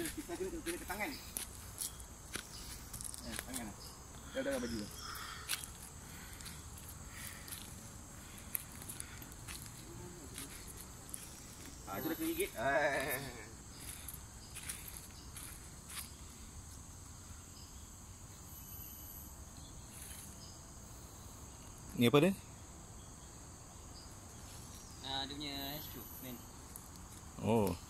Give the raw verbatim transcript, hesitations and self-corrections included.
Dia kita kena kena ke tangan. Eh, tangan lah. Dah dah baju. Ah, itu dah gigit. Ah. Ni apa dia? Ah, dia punya stroke, man. Oh.